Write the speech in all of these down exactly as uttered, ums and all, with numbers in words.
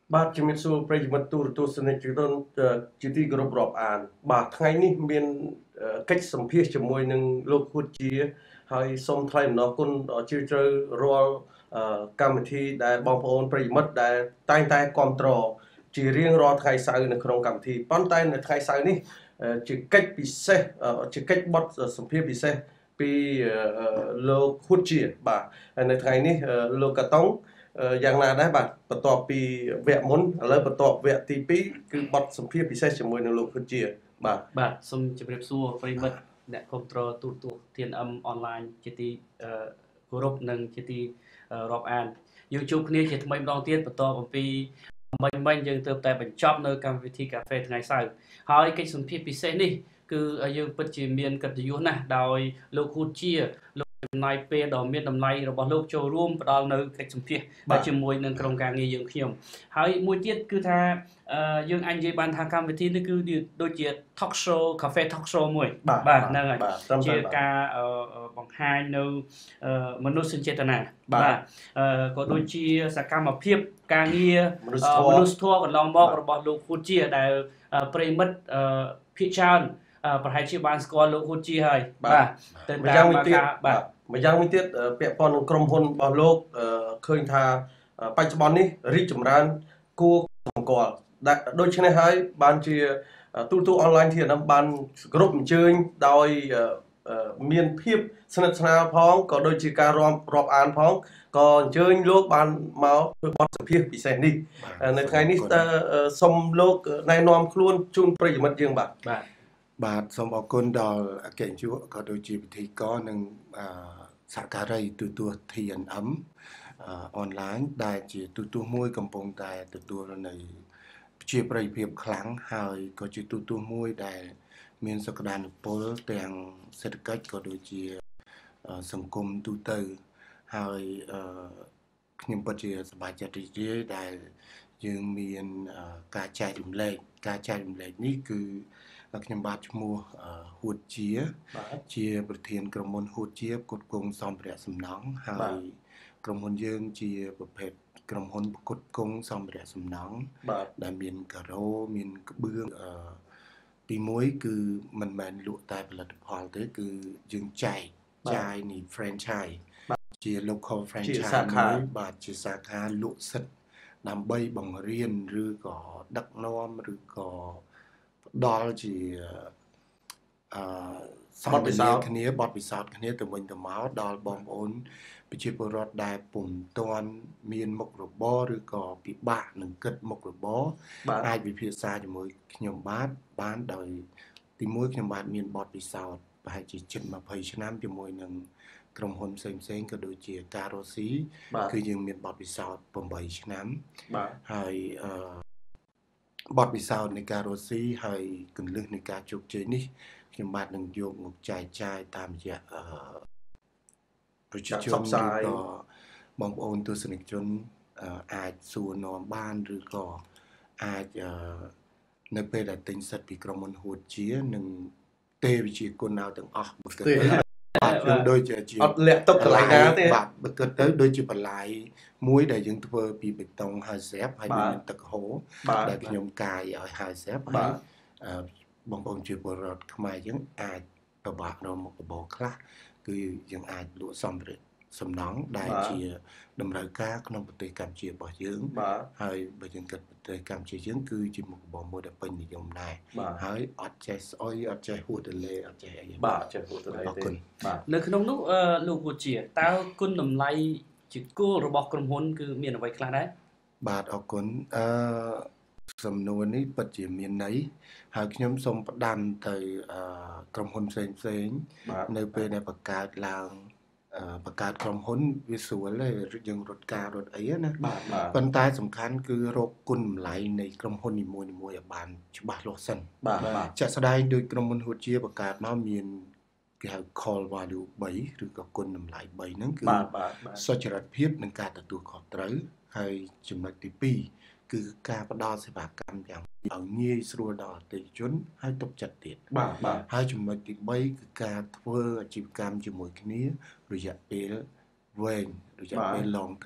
បាទជំរាបសួរប្រិយមិត្តទូរទស្សនិកជនជាទីគោរពរាប់អានបាទថ្ងៃនេះមានកិច្ចសម្ភាសជាមួយនឹងលោកខួតជាហើយសូមថ្លែងអំណរគុណដ៏ជ្រាលជ្រៅរាល់កម្មវិធីដែលបងប្អូនប្រិយមិត្តដែលតែងតែគ្រប់គ្រងជារៀងរាល់ថ្ងៃសៅរ៍នៅក្នុងកម្មវិធីប៉ុន្តែនៅថ្ងៃសៅរ៍នេះជាកិច្ចពិសេសជាកិច្ចបទសម្ភាសពិសេសពីលោកខួតជាបាទហើយនៅថ្ងៃនេះលោកកាតុងយ៉ាងណាដែរបាទបន្ទាប់ពីវគ្គមុនឥឡូវបន្ទាប់វគ្គទីពីរគឺបទសម្ភាសន៍ពិសេសជាមួយនឹងលោកខុនជាបាទបាទសូមជម្រាបសួរប្រិមិត្តអ្នកគ្រប់គ្រងទូរទស្សន៍ ที เอ็น เอ็ม អនឡាញជាទីគោរពនិងជាទីរាប់អានយើងជួបគ្នាជាថ្មីម្ដងទៀតបន្ទាប់អំពីមិញមិញយើងទើបតែបញ្ចប់នៅកម្មវិធីកាហ្វេថ្ងៃសៅរ៍ហើយកិច្ចសម្ភាសន៍ពិសេសនេះគឺយើងពិតជាមានកិត្តិយសណាស់ដោយលោកខួតជាចំណាយពេលដ៏មានតម្លៃរបស់លោកចូលរួមផ្ដល់នៅកិច្ចសម្ភាសន៍ជាមួយនឹងក្រុមការងារយើងខ្ញុំហើយមួយទៀតគឺថាយើងអាចនិយាយបានថាកម្មវិធីនេះគឺដូចជា talk show cafe talk show មួយបាទហ្នឹងហើយជាការបង្ហាញនៅមនោសញ្ចេតនាបាទក៏ដូចជាសកម្មភាពការងារមនុស្សធម៌កន្លងមករបស់លោកខួតជាដែលប្រិមិត្តភាគច្រើនប្រហែលជាបានស្គាល់លោកហ៊ុនជាហើយបាទទៅតាមយ៉ាងវិញទៀតបាទម្យ៉ាងវិញទៀតពាក់ព័ន្ធនឹងក្រុមហ៊ុនរបស់លោកឃើញថាបច្ចុប្បន្ននេះរីកចម្រើនគួរសម្គាល់ដូច្នេះហើយបានជាទូរទស្សន៍អនឡាញ ที เอ็น เอ็ม បានគ្រប់អញ្ជើញដោយមានភាពស្និទ្ធស្នាលផងក៏ដូចជាការរាប់រាប់អានផងក៏អញ្ជើញលោកបានមកធ្វើបទសម្ភាសន៍ពិសេសនេះនៅថ្ងៃនេះសូមលោកណែនាំខ្លួនជូនប្រិយមិត្តយើងបាទបាទបាទសូមអរគុណដល់អគ្គនាយកក៏ដូចជាពិធីករនិងសហការីទូរទស្សន៍ ที เอ็น เอ็ม អនឡាញដែលជាទូរទស្សន៍មួយកំពុងតែទទួលនៅជាប្រិយភាពខ្លាំងហើយក៏ជាទូរទស្សន៍មួយដែលមានសក្តានុពលទាំងសេដ្ឋកិច្ចក៏ដូចជាសង្គមទូទៅហើយខ្ញុំពិតជាសប្បាយចិត្តរីករាយដែលយើងមានការចែករំលែកការចែករំលែកនេះគឺខ្ញុំបាទឈ្មោះហួតជាជាប្រធានក្រុមហ៊ុនហួតជាផ្គត់ផ្គង់សម្ភារៈសំណង់ហើយក្រុមហ៊ុនយើងជាប្រភេទក្រុមហ៊ុនផ្គត់ផ្គង់សម្ភារៈសំណង់ដែលមានការ៉ូមានក្បឿងទីមួយគឺមិនមែនលក់តែផលិតផលទេគឺយើងចែកចាយនៃ franchise ជា local franchise មួយបាទជាសាខាលក់សិទ្ធិដើម្បីបង្រៀនឬក៏ដឹកនាំឬក៏ផ្ដល់ជាអឺសម្បត្តិគ្នាបទពិសោធន៍គ្នាទៅវិញទៅមកដល់បងប្អូនប្រជាពលរដ្ឋដែលពុំទាន់មានមុខរបរឬក៏ពិបាកនឹងគិតមុខរបរអាចវិភាសាជាមួយខ្ញុំបាទបានដោយទីមួយខ្ញុំបាទមានបទពិសោធន៍ប្រហែលជាជិតยี่สิบឆ្នាំជាមួយនឹងក្រុមហ៊ុនផ្សេងផ្សេងក៏ដូចជាការ៉ូស៊ីគឺយើងមានបទពិសោធន៍eightឆ្នាំហើយអឺបទពិសោធន៍នៃការរស់ស៊ីហើយកន្លឹះនៃការជោគជ័យនេះខ្ញុំបាទនឹងយកមកចែកចាយតាមរយៈអឺប្រជាជនឬក៏បងប្អូនទស្សនិកជនអាចសួរនាំបានឬក៏អាចនៅពេលដែលទិញសិទ្ធិពីក្រុមហ៊ុនហួតជានឹងទេវិជាគុណឲ្យទាំងអស់បើគិតបាទយើងដូចជាអត់លាក់ទុកកន្លែងណាទេបាទបើគិតទៅដូចជាបន្លាយមួយដែលយើងធ្វើពីបេតុងហើយស្រាប់ហើយមានទឹកហូរដែលខ្ញុំកាយឲ្យហើយស្រាប់ហើយបងប្អូនជាពលរដ្ឋខ្មែរយើងអាចប្របាក់រកមុខរបរខ្លះគឺយើងអាចលក់សម្ភារៈសំណង់ដែលជាតម្រូវការក្នុងប្រទេសកម្ពុជារបស់យើងហើយបើយើងគិតប្រទេសកម្ពុជាយើងគឺជាមុខរបរមួយដែលពេញនិយមដែរហើយអត់ចេះស្អុយអត់ចេះហួតទលេអត់ចេះអីបាទចេះហួតទលេទេបាទនៅក្នុងនោះលោកហួតជាតើគុណតម្លៃជាគោលរបស់ក្រុមហ៊ុនគឺមានអ្វីខ្លះដែរបាទអរគុណអឺសំណួរនេះពិតជាមានន័យហើយខ្ញុំសូមផ្ដាំទៅក្រុមហ៊ុនផ្សេងផ្សេងនៅពេលដែលបង្កើតឡើងបង្កើតក្រុមហ៊ុនវាស្រួលទេយើងរត់ការរត់អីណាប៉ុន្តែសំខាន់គឺរកគុណតម្លៃនៃក្រុមហ៊ុននីមួយៗឲ្យបានច្បាស់លាស់សិនបាទជាក់ស្ដែងដោយក្រុមហ៊ុនហួតជាបង្កើតមកមានគេហៅ call value three ឬក៏គុណតម្លៃthreeហ្នឹងគឺសុចរិតភាពនិងការទទួលខុសត្រូវហើយចំណុចទីtwoគឺការផ្ដល់សេវាកម្មយ៉ាងឲ្យងាយស្រួលដល់អតិថិជនហើយទុកចិត្តទៀតបាទបាទហើយចំណុចទីthreeគឺការធ្វើអាជីវកម្មជាមួយគ្នារយៈពេលវែងរយៈពេល long term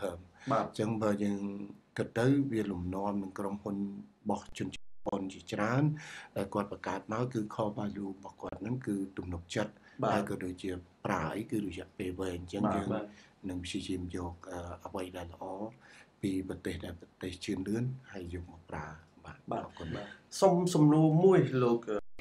បាទអញ្ចឹងបើយើងគិតទៅវាលំនាំនឹងក្រុមហ៊ុនបោះជនជាតិជាច្រើនដែលគាត់បង្កើតមកគឺ core value របស់គាត់ហ្នឹងគឺទំនុកចិត្ត ហើយក៏ដូចជាប្រើអីគឺរយៈពេលវែងអញ្ចឹងយើងនឹងព្យាយាមយកអ្វីដែលល្អពីប្រទេសដែលប្រទេសជឿនលឿនហើយយកមកប្រើបាទអរគុណបាទសុំសំណួរមួយលោក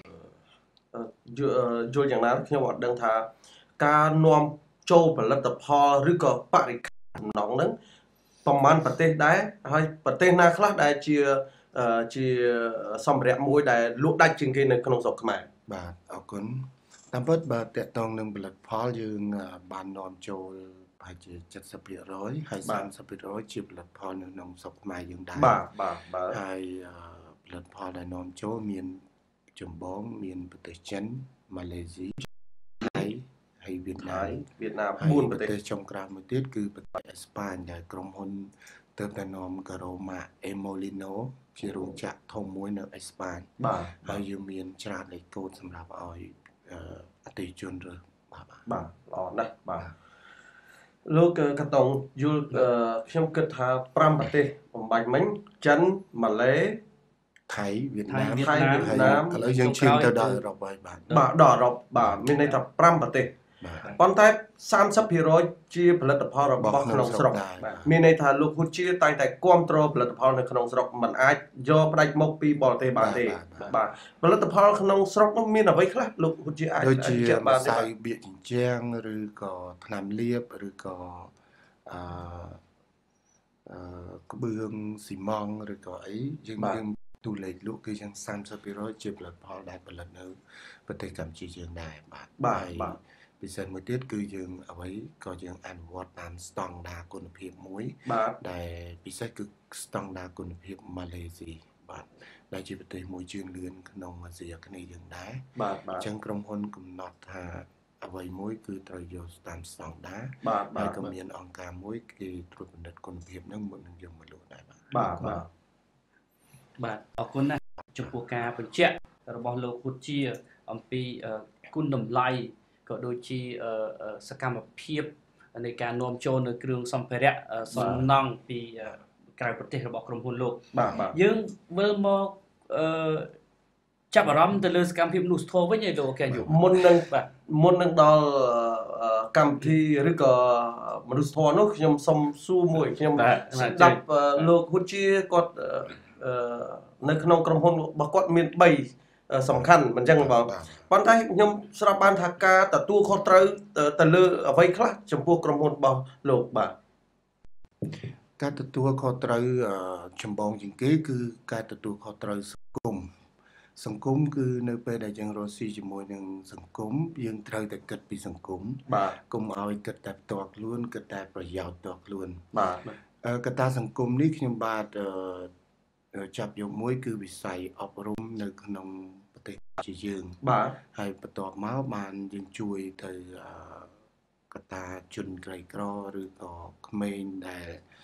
យល់យ៉ាងណាខ្ញុំអត់ដឹងថាការនាំចូលផលិតផលឬក៏បរិក្ខារដំណងហ្នឹងប្រមាណប្រទេសដែរហើយប្រទេសណាខ្លះដែលជាជាសម្ភារៈមួយដែលលក់ដាច់ជាងគេនៅក្នុងស្រុកខ្មែរបាទអរគុណតាមពិតបើតកតងនឹងផលិតផលយើងបាននាំចូលប្រហែលជា เจ็ดสิบเปอร์เซ็นต์ ហើយ สามสิบเปอร์เซ็นต์ ជាផលិតផលនៅក្នុងស្រុកខ្មែរយើងដែរបាទបាទបាទហើយផលិតផលដែលនាំចូលមានចម្បងមានប្រទេសចិនម៉ាឡេស៊ីហើយហើយវៀតណាមវៀតណាមបួនប្រទេសចុងក្រោយមួយទៀតគឺប្រទេសអេស្ប៉ាញដែលក្រុមហ៊ុនទើបតែនាំការ៉ូម៉ាអេម៉ូលីណូជារោងចក្រធំមួយនៅអេស្ប៉ាញបាទហើយយើងមានច្រាតលេខកូដសម្រាប់ឲ្យអតិថិជនរើសបាទបាទល្អណាស់បាទលោកកតុងយល់ខ្ញុំគិតថាប្រាំប្រទេសបំបាច់មិញចិនម៉ាឡេថៃវៀតណាមថៃវៀតណាមឥឡូវយើងឈានទៅដល់អឺរ៉ុបហើយបាទបាទដល់អឺរ៉ុបបាទមានន័យថាប្រាំប្រទេសប៉ុន្តែ สามสิบเปอร์เซ็นต์ ជាផលិតផលរបស់ក្នុងស្រុកមានន័យថាលោកហ៊ុនជាតែងតែគ្រប់គ្រងផលិតផលនៅក្នុងស្រុកមិនអាចយកផ្ដាច់មុខពីបរទេសបានទេបាទផលិតផលក្នុងស្រុកនោះមានអ្វីខ្លះលោកហ៊ុនជាអាចដូចជាម្សៅបៀកជញ្ជាំងឬក៏ថ្នាំលាបឬក៏អឺអឺក្បឿងស៊ីម៉ង់ឬក៏អីយើងយើងទូលេខលក់គឺយ៉ាង สามสิบเปอร์เซ็นต์ ជាផលិតផលដែលផលិតនៅប្រទេសកម្ពុជាយើងដែរបាទបាទបាទពិសេសមួយទៀតគឺយើងអ្វីក៏យើងអនុវត្តតាមស្តង់ដារគុណភាពមួយបាទដែលពិសេសគឺស្តង់ដារគុណភាពម៉ាឡេស៊ីបាទដែលជាប្រទេសមួយជឿនលឿនក្នុងអាស៊ីអាគ្នេយ៍យើងដែរបាទបាទអញ្ចឹងក្រុមហ៊ុនកំណត់ថាអ្វីមួយគឺត្រូវយកតាមស្តង់ដារបាទហើយក៏មានអង្គការមួយគេត្រួតពិនិត្យគុណភាពហ្នឹងមុននឹងយកមកលក់ដែរបាទបាទបាទបាទអរគុណណាស់ចំពោះការបញ្ជាក់របស់លោកហ៊ុនជាអំពីគុណតម្លៃក៏ដូចជាសកម្មភាពនៃការនាំចូលនៅគ្រឿងសម្ភារៈសំណង់ពីក្រៅប្រទេសរបស់ក្រុមហ៊ុនលោកបាទបាទយើងវិលមកអឺចាប់អារម្មណ៍ទៅលើសកម្មភាពនោះស្ទោវិញឯលោកអូខេយូមុននឹងបាទមុននឹងដល់កម្មវិធីឬក៏មនុស្សធម៌នោះខ្ញុំសុំសួរមួយខ្ញុំស្ដាប់លោកហ៊ុនជាគាត់នៅក្នុងក្រុមហ៊ុនរបស់គាត់មានបីសំខាន់មិនចឹងបងប៉ុន្តែខ្ញុំស្រាប់បានថាការទទួលខុសត្រូវទៅលើអ្វីខ្លះចំពោះក្រុមហ៊ុនរបស់លោកបាទការទទួលខុសត្រូវចម្បងជាងគេគឺការទទួលខុសត្រូវសង្គមសង្គមគឺនៅពេលដែលយើងរស់ស៊ីជាមួយនឹងសង្គមយើងត្រូវតែគិតពីសង្គមបាទកុំឲ្យគិតតែផ្ទាល់ខ្លួនគិតតែប្រយោជន៍ផ្ទាល់ខ្លួនបាទកត្តាសង្គមនេះខ្ញុំបាទចាប់យកមួយគឺវិស័យអប់រំនៅក្នុងប្រទេសជាយើងបាទហើយបន្ទាប់មកបានយើងជួយទៅកត្តាជនក្រីក្រឬក៏ក្មេងដែល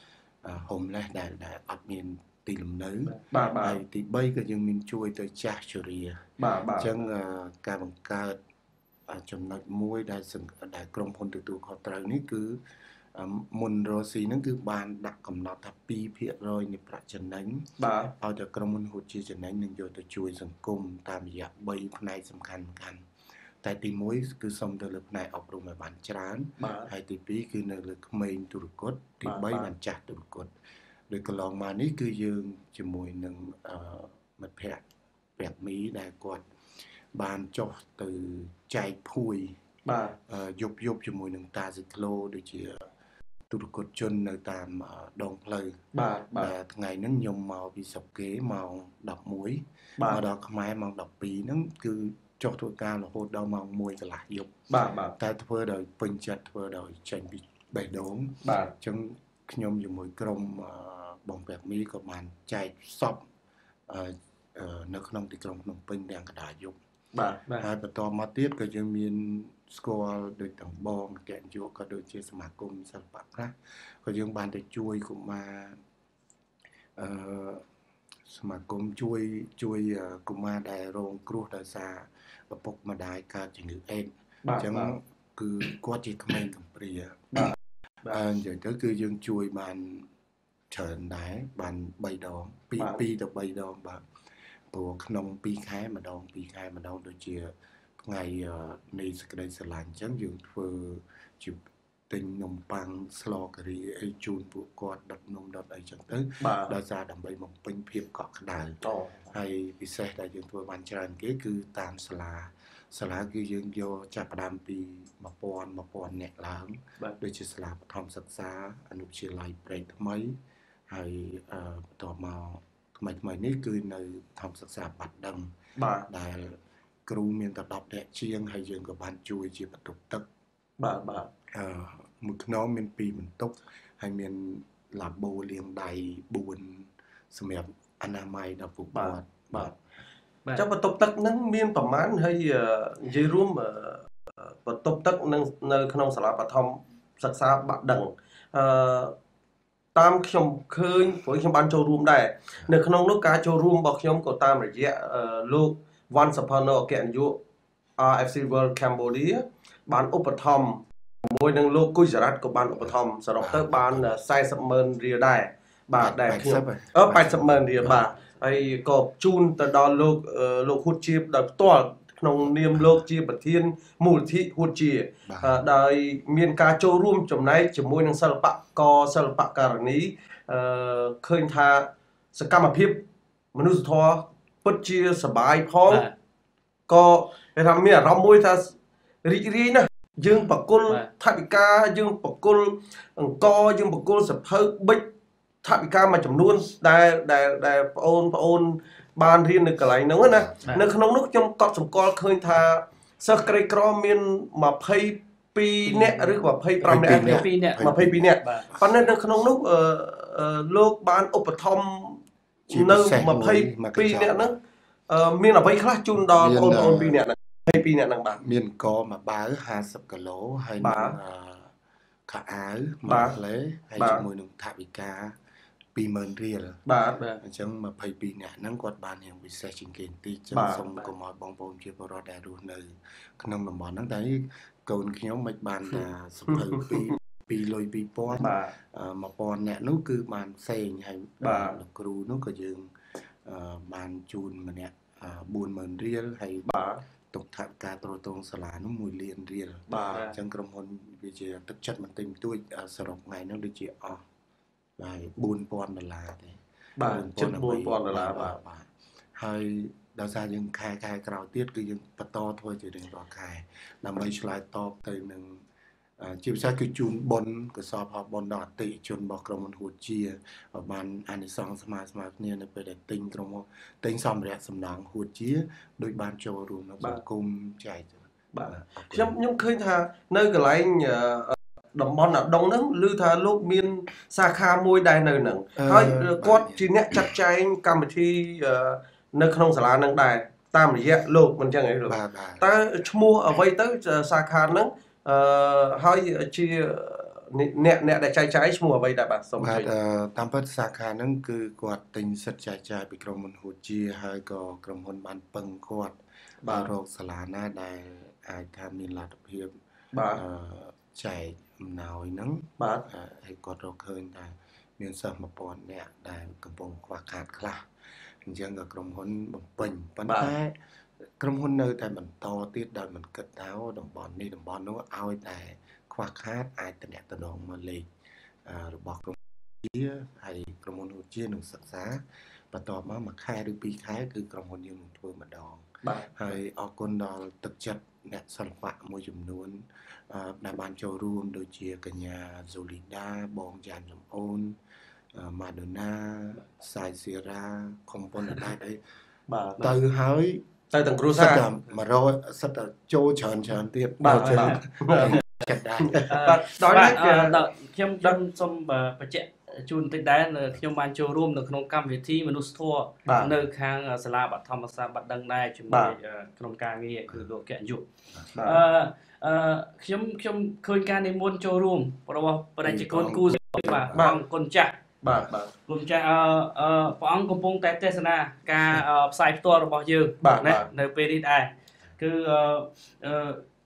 homeless ដែលដែលអត់មានទីលំនៅបាទបាទហើយទីបីក៏យើងមានជួយទៅចាស់ជរាបាទបាទអញ្ចឹងការបង្កើតចំណុចមួយដែលដែលក្រុមហ៊ុនទទួលខុសត្រូវនេះគឺមុនរស់ស៊ីហ្នឹងគឺបានដាក់កំណត់ថា ពីរភាគរយ នៃប្រាក់ចំណេញបាទឲ្យតែក្រុមហ៊ុនហូតជាចំណេញនឹងយកទៅជួយសង្គមតាមរយៈបីផ្នែកសំខាន់ៗតែទីមួយគឺសុំទៅលើផ្នែកអប់រំឲ្យបានច្រើនហើយទីពីរគឺនៅលើក្មេងទុរគតទីបីបានចាស់ទុរគតដោយកន្លងមកនេះគឺយើងជាមួយនឹងមិត្តភ័ក្តិប្រាក់មីដែលគាត់បានចុះទៅចែកភួយបាទយប់យប់ជាមួយនឹងតាស៊ីក្លូដូចជាទុរគតជននៅតាមដងផ្លូវបាទបាទថ្ងៃហ្នឹងខ្ញុំមកពីស្រុកគេម៉ោងដប់មួយមកដល់ខ្មែរម៉ោងដប់ពីរហ្នឹងគឺចុះធ្វើការរហូតដល់ម៉ោងមួយកន្លះយប់បាទបាទតែធ្វើដោយពេញចិត្តធ្វើដោយចេញពីបេះដូងបាទអញ្ចឹងខ្ញុំជាមួយក្រុមបងប្រាក់មីក៏បានចែកសពនៅក្នុងទីក្រុងភ្នំពេញទាំងកណ្ដាលយប់បាទហើយបន្តមកទៀតក៏យើងមានស្គាល់ដូចទាំងបងកែនយុក៏ដូចជាសមាគមសិល្បៈខ្លះក៏យើងបានទៅជួយកុមារអឺសមាគមជួយជួយកុមារដែលរងគ្រោះដោយសារឪពុកម្ដាយកើតជំងឺអេដសអញ្ចឹងគឺគាត់ជាក្មេងកំព្រាអញ្ចឹងទៅគឺយើងជួយបានច្រើនដែរបាន3ដងពី2ទៅ3ដងបាទព្រោះក្នុង2ខែម្ដង2ខែម្ដងដូចជាថ្ងៃនៃសេចក្តីស្រឡាញ់អញ្ចឹងយើងធ្វើជាទិញនំប៉័ងស្លការីអីជូនពួកគាត់ដុតនំដុតអីចឹងទៅដោយសារដើម្បីបំពេញភាពកក់ក្ដៅហើយពិសេសដែលយើងធ្វើបានច្រើនគេគឺតាមសាលាសាលាគឺយើងយកចាប់ផ្ដើមពី1000 1000នាក់ឡើងដូចជាសាលាបឋមសិក្សាអនុវិទ្យាល័យព្រែកថ្មីហើយបន្ទាប់មកថ្មីថ្មីនេះគឺនៅបឋមសិក្សាបាត់ដឹងដែលគ្រូមានតែ10នាក់ជាងហើយយើងក៏បានជួយជាបន្ទប់ទឹកបាទបាទអឺមួយខ្នងមានពីរបន្ទប់ហើយមានឡាបូលាងដៃ4សម្រាប់អនាម័យដល់ពួកគាត់បាទចុះបន្ទប់ទឹកហ្នឹងមានប្រមាណហើយនិយាយរួមបន្ទប់ទឹកនៅនៅក្នុងសាលាបឋមសិក្សាបាក់ដឹងអឺតាមខ្ញុំឃើញព្រោះខ្ញុំបានចូលរួមដែរនៅក្នុងនោះការចូលរួមរបស់ខ្ញុំក៏តាមរយៈលោក Wan Sapano អគ្គនាយក R F C World Cambodia បានឧបត្ថម្ភជាមួយនឹងលោកគុយសារ៉ាត់ក៏បានឧបត្ថម្ភសរុបទៅបាន40ម៉ឺនរៀលដែរបាទដែលខ្ញុំអឺ80ម៉ឺនរៀលបាទហើយក៏ជូនទៅដល់លោកលោកហ៊ុតជាដោយផ្ទាល់ក្នុងនាមលោកជាប្រធានមូលនិធិហ៊ុតជាដោយមានការចូលរួមចំណែកជាមួយនឹងសិល្បករសិល្បករនីអឺឃើញថាសកម្មភាពមនុស្សធម៌ពិតជាសប្បាយផងក៏គេថាមានអារម្មណ៍មួយថារីករាយណាស់យើងបកគលថវិកាយើងបកគលអង្គយើងបកគលសភៅប៊ិចថវិកាមួយចំនួនដែលដែលដែលបងអូនបងអូនបានរៀននៅកន្លែងហ្នឹងណានៅក្នុងនោះខ្ញុំកត់សម្គាល់ឃើញថាសិស្សក្រីក្រមាន22នាក់ឬក៏25នាក់22នាក់22នាក់ប៉ុន្តែនៅក្នុងនោះលោកបានឧបត្ថម្ភនៅ22នាក់ហ្នឹងមានអ្វីខ្លះជូនដល់បងប្អូន2នាក់ហ្នឹង22នាក់ហ្នឹងបាទមានកមួយបាវ50គីឡូហើយនឹងខោអាវមួយផ្លេហើយជាមួយនឹងថវិកា2ម៉ឺនរៀលបាទអញ្ចឹង22នាក់ហ្នឹងគាត់បានយ៉ាងពិសេសជាងគេបន្តិចចឹងសូមកុំឲ្យបងប្អូនជាពលរដ្ឋដែលរស់នៅក្នុងតំបន់ហ្នឹងតែកូនខ្ញុំមិនបានថាសំភៅពីពីលុយ2000 បាទ 1000នាក់នោះគឺបានផ្សេងហើយបាទលោកគ្រូនោះក៏យើងបានជូនម្នាក់4ម៉ឺនរៀលហើយបាទទុកថវិកាទ្រទ្រង់សាលានោះ1លានរៀលបាទអញ្ចឹងក្រុមហ៊ុនវាជាទឹកចិត្តបន្តិចបន្តួចសរុបថ្ងៃនោះដូចជាអស់បាទ4000ដុល្លារទេបាទជិត4000ដុល្លារបាទបាទហើយដោយសារយើងខែខែក្រោយទៀតគឺយើងបន្តធ្វើជារៀងរាល់ខែដើម្បីឆ្លើយតបទៅនឹងជាពិសេសគឺជូនបុណ្យកសលផលបុណ្យដល់អតិថិជនរបស់ក្រុមហ៊ុនហ៊ូជាបានអានិសង្សស្មើស្មើគ្នានៅពេលដែលទិញក្រុមហ៊ុនទិញសម្ភារៈសំណង់ហ៊ូជាដោយបានចូលរួមនៅសង្គមចែកបាទខ្ញុំខ្ញុំឃើញថានៅកន្លែងតំបន់អាដុងហ្នឹងឮថាលោកមានសាខាមួយដែរនៅហ្នឹងហើយគាត់ជាអ្នកចាត់ចែងកម្មវិធីនៅក្នុងសាលាហ្នឹងដែរតាមរយៈលោកមិនចឹងអីលោកតើឈ្មោះអ្វីទៅសាខាហ្នឹងអឺហើយជាអ្នកអ្នកដែលចែកចាយឈ្មោះអ្វីដែរបាទសូមជួយតាមពិតសាខាហ្នឹងគឺគាត់ទិញសិទ្ធិចែកចាយពីក្រុមហ៊ុនហ៊ូជាហើយក៏ក្រុមហ៊ុនបានពឹងគាត់បាទរកសាលាណាដែលអាចថាមានលទ្ធភាពបាទចែកអំណោយហ្នឹងបាទហើយគាត់រកឃើញថាមានសិស្ស1000នាក់ដែលកំពុងខ្វះខាតខ្លះអញ្ចឹងក៏ក្រុមហ៊ុនបំពេញប៉ុន្តែក្រុមហ៊ុននៅតែបន្តទៀតដោយមិនគិតថាតំបន់នេះតំបន់នោះឲ្យតែខ្វះខាតអាចតំណតំណងមកលេខរបស់ក្រុមជាហើយក្រុមហ៊ុនហ៊ូជានឹងសិក្សាបន្តមកមួយខែឬពីរខែគឺក្រុមហ៊ុនយើងនឹងធ្វើម្ដងហើយអរគុណដល់ទឹកចិត្តអ្នកសិល្បៈមួយចំនួនដែលបានចូលរួមដូចជាកញ្ញា Zolida បងចានចំអូន Madonna សាយស៊ីរ៉ាខំប៉ុនដែរអីបាទទៅហើយទៅទាំងគ្រួសារ 100សិតតែចូលច្រើនច្រើនទៀតបាទចិត្តដែរបាទដល់ខ្ញុំខ្ញុំសូមបញ្ជាក់ជូនតិចដែរខ្ញុំបានចូលរួមនៅក្នុងកម្មវិធីមនុស្សធម៌នៅខាងសាលាបឋមសាស្ត្របាត់ដឹងដែរជាមួយក្រុមការងារគឺលោកកញ្ញាយុអឺអឺខ្ញុំខ្ញុំឃើញការនិមន្តចូលរួមរបស់ប្រជាជនគូបាទបងគុណចាស់បាទបាទគុណចាស់អឺព្រះអង្គកំពុងតែទេសនាការផ្សាយផ្ទាល់របស់យើងណានៅពេលនេះដែរគឺអឺ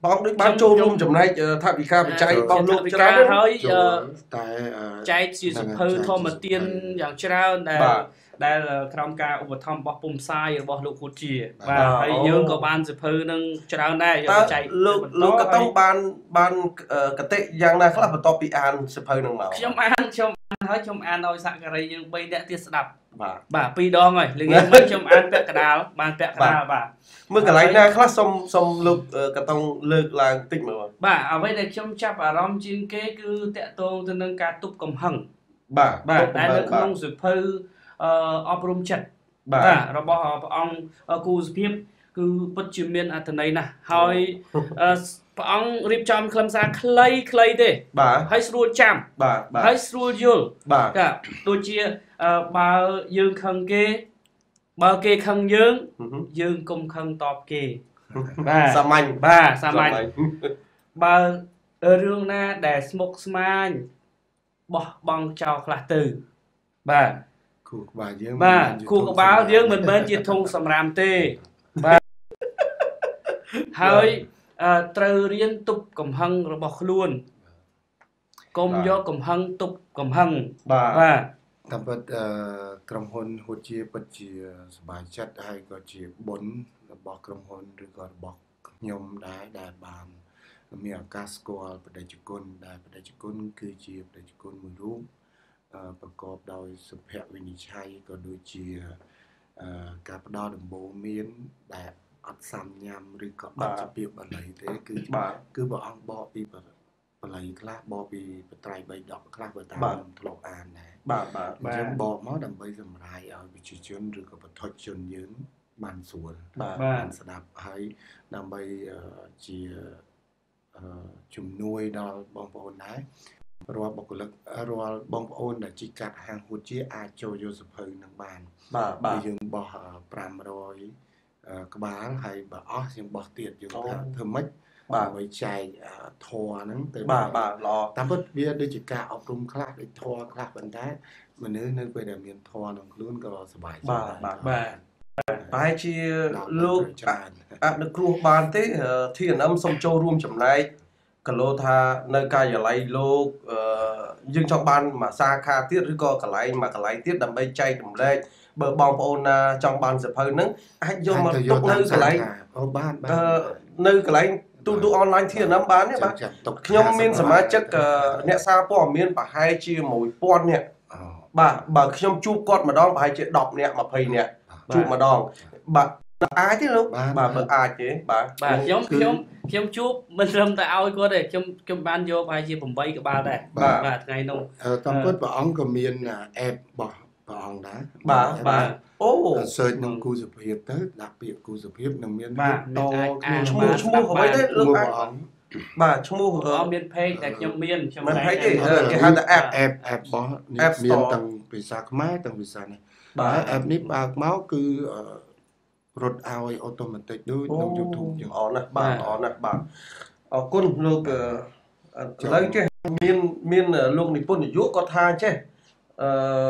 បងដូចបានចូលរួមចំណែកថាវិការបច្ច័យរបស់លោកច្រើនហើយតែចែកជាសភៅធម្មទានយ៉ាងច្រើនដែលដែលក្រោមការឧបត្ថម្ភរបស់ពុំផ្សាយរបស់លោកហ៊ុនជាបាទហើយយើងក៏បានសភៅនឹងច្រើនដែរយកចែកលោកលោកក៏ต้องបានបានកតិយ៉ាងណាខ្លះបន្ទាប់ពីអានសភៅនឹងមកខ្ញុំអានខ្ញុំអានហើយខ្ញុំអានឲ្យសហការីយើង3នាក់ទៀតស្ដាប់បាទបាទពីរដងហើយល្ងាចមិញខ្ញុំអានពាក់កណ្ដាលបានពាក់កណ្ដាលបាទមើលកន្លែងណាខ្លះសុំសុំលោកក៏ต้องលើកឡើងតិចមើលបាទអ្វីដែលខ្ញុំចាប់អារម្មណ៍ជាងគេគឺតាក់ទងទៅនឹងការទប់កំហឹងបាទបាទតែនៅក្នុងសភៅអឺអប់រំចិត្តបាទរបស់ព្រះអង្គគូសុភាពគឺពិតជាមានអត្ថន័យណាស់ហើយព្រះអង្គរៀបចំខ្លឹមសារខ្លីខ្លីទេបាទហើយស្រួលចាំបាទហើយស្រួលយល់បាទដូចជាបើយើងខឹងគេបើគេខឹងយើងយើងកុំខឹងតបគេបាទសាមញ្ញបាទសាមញ្ញបើរឿងណាដែលស្មុគស្មាញបោះបង់ចោលខ្លះទៅបាទគូក្បាលយើងបាទគូក្បាលយើងមិនមែនជាធុងសម្រាមទេបាទហើយត្រូវរៀនទប់កំហឹងរបស់ខ្លួនកុំយកកំហឹងទប់កំហឹងបាទបាទតាមពិតក្រុមហ៊ុនហួតជាពិតជាសប្បាយចិត្តហើយក៏ជាបុណ្យរបស់ក្រុមហ៊ុនឬក៏របស់ខ្ញុំដែរដែលបានមានឱកាសស្គាល់បដិជគុណដែលបដិជគុណគឺជាបដិជគុណមួយរូបប្រកបដោយសុភវិនិច្ឆ័យក៏ដូចជាការផ្ដល់ដំបូន្មានដែលអត់សាំញ៉ាំឬក៏អត់ជាពាក្យបាលីទេគឺគឺព្រះអង្គបកពីបាលីខ្លះបកពីបត្រៃបីដកខ្លះបើតាមខ្ញុំធ្លាប់អានដែរបាទបាទអញ្ចឹងបកមកដើម្បីសម្រាយឲ្យប្រជាជនឬក៏បទជនយើងបានស្រួលបានស្ដាប់ហើយដើម្បីជាជំនួយដល់បងប្អូនដែររាល់បុគ្គលិករាល់បងប្អូនដែលជីកាត់ហាងហួតជាអាចចូលយកសភៅនឹងបានបាទបាទយើងបោះប្រាំរយក្បាលហើយបើអស់យើងបោះទៀតយើងថាធ្វើម៉េចបាទឲ្យចែកធរហ្នឹងទៅបាទបាទល្អតាមពិតវាដូចជាការអប់រំខ្លះដូចធរខ្លះប៉ុន្តែមនុស្សនៅពេលដែលមានធរក្នុងខ្លួនក៏សប្បាយចិត្តបាទបាទបាទប្រហែលជាលោកអនុគ្រោះបានទេ ធី អេន អឹម សូមចូលរួមចំណែកកលោថានៅការិយាល័យលោកយើងចង់បានមួយសាខាទៀតឬក៏កន្លែងមួយកន្លែងទៀតដើម្បីចែករំលែកបើបងប្អូនណាចង់បានសភៅហ្នឹងអាចយកមកទុកនៅកន្លែងអូបាននៅកន្លែងទូទូអនឡាញ ធី អេន អឹម បានទេបាទខ្ញុំមានសមាជិកអ្នកសារព័ត៌មានប្រហែលជាមួយពាន់នាក់បាទបើខ្ញុំជួបគាត់ម្ដងប្រហែលជាដប់នាក់ម្ភៃនាក់ជួបម្ដងបាទអាចទេលោកបាទបើអាចទេបាទបាទខ្ញុំខ្ញុំខ្ញុំជួបមិនត្រឹមតែឲ្យគាត់ទេខ្ញុំខ្ញុំបានយកប្រហែលជា8ក្បាលដែរបាទថ្ងៃនោះតាមពិតព្រះអង្គក៏មានអេបរបស់ព្រះអង្គដែរបាទបាទអូ search ក្នុងគូសុភាពទៅដាក់ពាក្យគូសុភាពនឹងមានតឈ្មោះឈ្មោះអ្វីទេលោកអាចបាទឈ្មោះអត់មាន page តែខ្ញុំមានខ្ញុំមិន page ទេគេហៅថា app app app របស់នេះមានទាំងភាសាខ្មែរទាំងភាសានេះបាទ app នេះបើកមកគឺរត់ឲ្យអូតូម៉ាទិកដូចក្នុង YouTube ចឹងអរណាស់បាទអរណាស់បាទអរគុណលោកឥឡូវចេះមានមានលោកនិពន្ធនាយកគាត់ថាចេះអឺ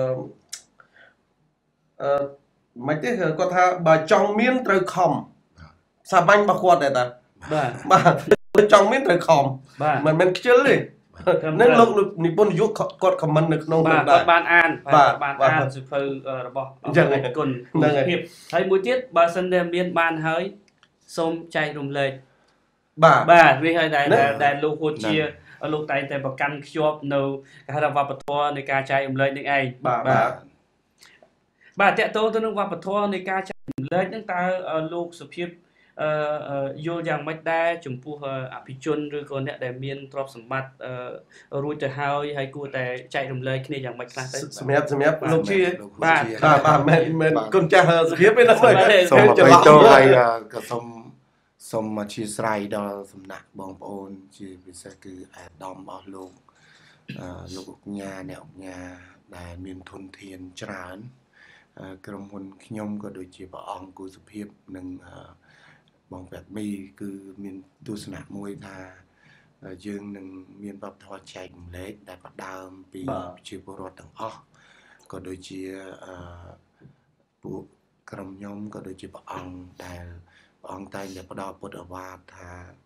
អឺមិនទេគាត់ថាបើចង់មានត្រូវខំសាមញ្ញរបស់គាត់ដែរតាបាទបាទចង់មានត្រូវខំមិនមែនខ្ជិលទេនឹងលោកនិពន្ធនាយកគាត់ខមមិននៅក្នុងនោះដែរបានអានបានអានសៀវភៅរបស់អង្គគុណនឹងភាពហើយមួយទៀតបើសិនតែមានបានហើយសូមចែករំលែកបាទបាទនេះហើយដែលដែលលោកហួតជាលោកតែងតែប្រកាន់ខ្ជាប់នៅគេហៅថាវប្បធម៌នៃការចែករំលែកនឹងឯងបាទបាទបាទតកតទៅនឹងវប្បធម៌នៃការចែករំលែកនឹងតើលោកសុភាពអឺយល់យ៉ាងម៉េចដែរចំពោះអភិជនឬក៏អ្នកដែលមានទ្រព្យសម្បត្តិរួចទៅហើយហើយគួរតែចែករំលែកគ្នាយ៉ាងម៉េចខ្លះទៅសម្រាប់សម្រាប់លោកជាបាទបាទមិនមែនគុណចាស់សុភាពទេណាសូមអភ័យទោសហើយក៏សូមសូមអធិស្ឋានដល់សំណាក់បងប្អូនជាពិសេសគឺអាដាមរបស់លោកលោកអុកញ៉ាអ្នកអុកញ៉ាដែលមានធនធានច្រើនក្រុមហ៊ុនខ្ញុំក៏ដូចជាព្រះអង្គគូសុភាពនិងបងប្រាក់មីគឺមានទស្សនៈមួយថាយើងនឹងមានវប្បធម៌ចែករំលែកដែលផ្ដើមពីប្រជាពលរដ្ឋទាំងអស់ក៏ដូចជាពួកក្រុមខ្ញុំក៏ដូចជាព្រះអង្គដែលព្រះអង្គតែងតែផ្ដល់ពុទ្ធអាវាទថា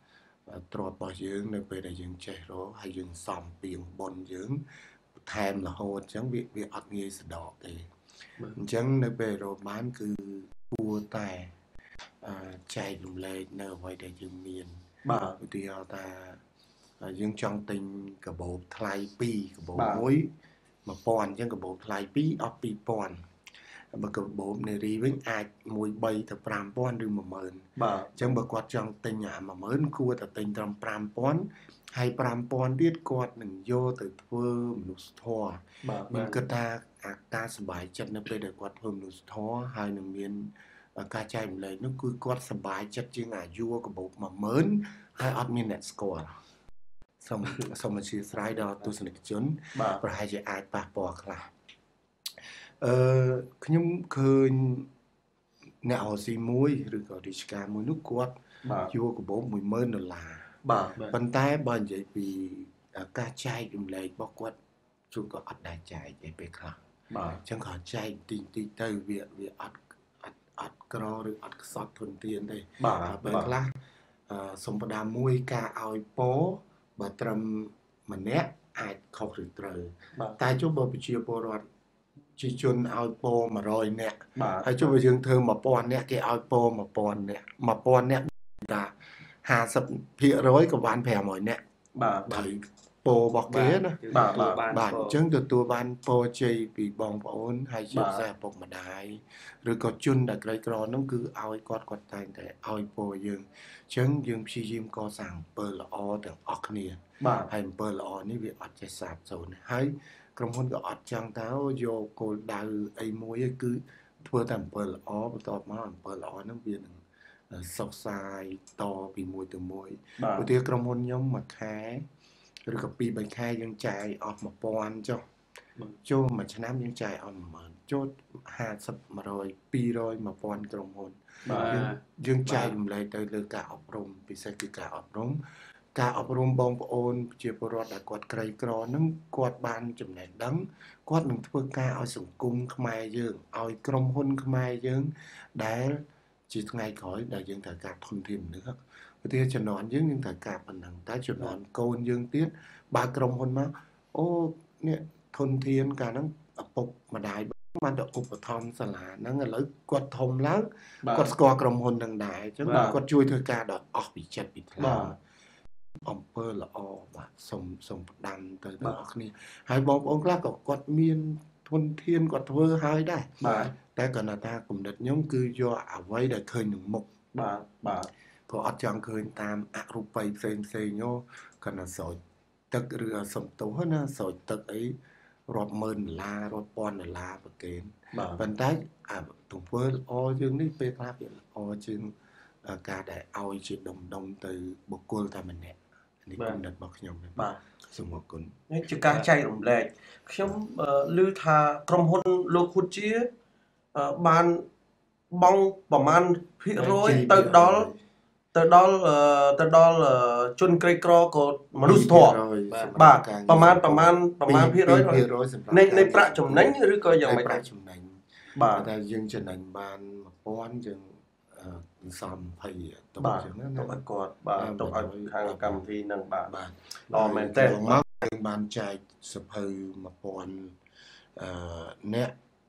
ទ្របរបស់យើងនៅពេលដែលយើងចេះរកហើយយើងសំពីងបុណ្យយើងថែមរហូតអញ្ចឹងវាវាអត់ងាយស្ដកទេអញ្ចឹងនៅពេលរកបានគឺគួរតែចែករំលែកនៅអ្វីដែលយើងមានបាទឧទាហរណ៍ថាយើងចង់ទិញកាបូបថ្លៃពីរកាបូបមួយmột nghìnអញ្ចឹងកាបូបថ្លៃពីរអស់ពីរពាន់បើកាបូបនារីវិញអាចមួយបីទៅប្រាំពាន់ឬមួយម៉ឺនបាទអញ្ចឹងបើគាត់ចង់ទិញអាមួយម៉ឺនគួរតែទិញត្រឹមប្រាំពាន់ហើយប្រាំពាន់ទៀតគាត់នឹងយកទៅធ្វើមនុស្សធម៌ខ្ញុំគិតថាអាការសប្បាយចិត្តនៅពេលដែលគាត់ធ្វើមនុស្សធម៌ហើយនឹងមានការចែករំលែកនោះគឺគាត់សប្បាយចិត្តជាងអាយុកាបូបមួយម៉ឺនហើយអត់មានអ្នកស្គាល់សូមសូមអធិស្ឋានដល់ទស្សនិកជនប្រហែលជាអាចប៉ះពាល់ខ្លះអឺខ្ញុំឃើញអ្នកអស៊ីមួយឬក៏រាជការមួយនោះគាត់យកកាបូបមួយម៉ឺនដុល្លារបាទប៉ុន្តែបើនិយាយពីការចែករំលែករបស់គាត់ជួនក៏អត់ដែរចែកឯពេលខ្លះបាទអញ្ចឹងគាត់ចែកតិចតិចទៅវាវាអត់អត់អត់ក្រឬអត់ខ្សត់ធនធានទេបាទពេលខ្លះអឺសំផ្ដាមមួយការឲ្យពោបើត្រឹមម្នាក់អាចខុសឬត្រូវតែចុះបើប្រជាពលរដ្ឋជាជនឲ្យពោមួយរយនាក់ហើយចុះបើយើងធ្វើមួយពាន់នាក់គេឲ្យពោមួយពាន់នាក់មួយពាន់នាក់ថាห้าสิบភាគរយក៏បានប្រាំរយនាក់បាទហើយពោរបស់គេណាបាទបាទអញ្ចឹងទទួលបានពោជ័យពីបងប្អូនហើយជាពិសេសឪពុកម្ដាយឬក៏ជនដែលក្រីក្រនោះគឺឲ្យគាត់គាត់តែងតែឲ្យពោយើងអញ្ចឹងយើងព្យាយាមកសាងអំពើល្អទាំងអស់គ្នាបាទហើយអំពើល្អនេះវាអត់ចេះសាបសូន្យហើយក្រុមហ៊ុនក៏អត់ចង់ទៅយកគោលដៅអីមួយគឺធ្វើតែអំពើល្អបន្ទាប់មកអំពើល្អហ្នឹងវានឹងសុខសាយតពីមួយទៅមួយឧទាហរណ៍ក្រុមហ៊ុនខ្ញុំមួយខែឬក៏ពីរបីខែយើងចាយអស់មួយពាន់ចុះចូលមួយឆ្នាំយើងចាយអស់មួយម៉ឺនចូលห้าสิบ một trăm ពីររយ mộtពាន់ក្រុមហ៊ុនយើងយើងចាយរំលែកទៅលើការអប់រំពិសេសគឺការអប់រំការអប់រំបងប្អូនជាពលរដ្ឋដែលគាត់ក្រីក្រហ្នឹងគាត់បានចំណេះដឹងគាត់នឹងធ្វើការឲ្យសង្គមខ្មែរយើងឲ្យក្រុមហ៊ុនខ្មែរយើងដែលជាថ្ងៃក្រោយដែលយើងត្រូវការធនធានមនុស្សឧទាហរណ៍ជំនាន់យើងយើងត្រូវការប៉ុណ្ណឹងតែជំនាន់កូនយើងទៀតបើក្រុមហ៊ុនមកអូនេះធនធានកាលហ្នឹងឪពុកម្ដាយបានទៅឧបត្ថម្ភសាលាហ្នឹងឥឡូវគាត់ធំឡើងគាត់ស្គាល់ក្រុមហ៊ុននឹងដែរអញ្ចឹងគាត់ជួយធ្វើការដល់អស់ពីចិត្តពីថ្លៃអំពើល្អបាទសូមសូមផ្ដាំទៅដល់អ្នកគ្នាហើយបងប្អូនខ្លះក៏គាត់មានធនធានគាត់ធ្វើហើយដែរបាទតែគាត់ថាគំនិតខ្ញុំគឺយកអ្វីដែលឃើញនឹងមុខបាទបាទព្រោះអត់ចង់ឃើញតាមអរូបីផ្សេងផ្សេងយោគាត់ថាស្រោចទឹកឬសំទោសណាស្រោចទឹកអីរាប់ម៉ឺនដុល្លាររាប់ពាន់ដុល្លារប្រកេនប៉ុន្តែអាទង្វើល្អយើងនេះពេលខ្លះវាល្អជាងការដែលឲ្យជាដុំដុំទៅបុគ្គលតែម្នាក់នេះគំនិតរបស់ខ្ញុំបាទសូមអរគុណនេះជាការចែករំលែកខ្ញុំឮថាក្រុមហ៊ុនលោកហ៊ុតជាបានបង់ប្រមាណភាគរយទៅដល់ទៅដល់ទៅដល់ជនក្រីក្រក៏មនុស្សធម៌បាទប្រមាណប្រមាណប្រមាណភាគរយនៃនៃប្រាក់ចំណេញឬក៏យ៉ាងម៉េចប្រាក់ចំណេញបាទតែយើងចំណេញបានone thousandយើងសំยี่สิบទៅអញ្ចឹងណាទៅឲ្យគាត់បាទទៅឲ្យខាងកម្មវិធីនឹងបាទបាទល្អមែនតើមកយើងបានចែកសភៅone thousandអឺអ្នក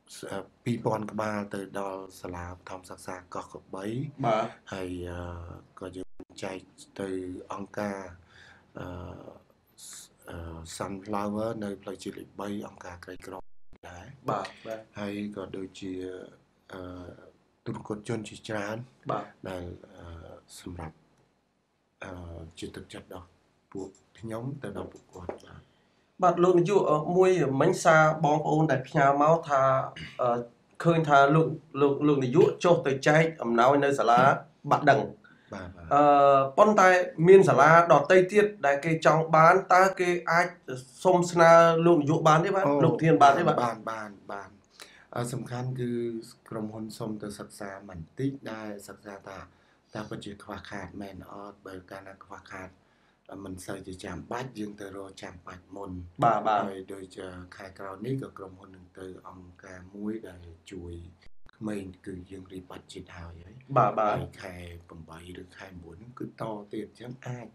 two thousandក្បាលទៅដល់សាលាបឋមសិក្សាកោះកបីបាទហើយក៏យើងចែកទៅអង្គការអឺ Sunflower នៅផ្លូវជាតិលេខthreeអង្គការក្រីក្រដែរបាទបាទហើយក៏ដូចជាអឺទូរគតជនជាច្រើនបាទដែលសម្រាប់អឺជាទឹកចិត្តដល់ពួកខ្ញុំទៅដល់ពួកគាត់បាទបាទលោកនាយកមួយមិញសារបងប្អូនដែលផ្ញើមកថាឃើញថាលោកលោកលោកនាយកចុះទៅចែកអំណោយនៅសាលាបាក់ដឹងបាទអឺប៉ុន្តែមានសាលាដទៃទៀតដែលគេចង់បានតើគេអាចសុំស្នើលោកនាយកបានទេបាទលោកធានបានទេបាទបានបានបានសំខាន់គឺក្រុមហ៊ុនសុំទៅសិក្សាបន្តិចដែលសិក្សាថាតើពិតជាខ្វះខាតមែនអត់បើកាលណាខ្វះខាតមិនសូវជាចាំបាច់យើងទៅរកចាំបាច់មុនបាទបាទហើយដូចខែក្រោយនេះក៏ក្រុមហ៊ុននឹងទៅអង្គការមួយដែលជួយក្មេងគឺយើងរៀបបាត់ជាតិហើយហើយបាទបាទខែeightឬខែnineហ្នឹងគឺតទៀតអញ្ចឹងអាច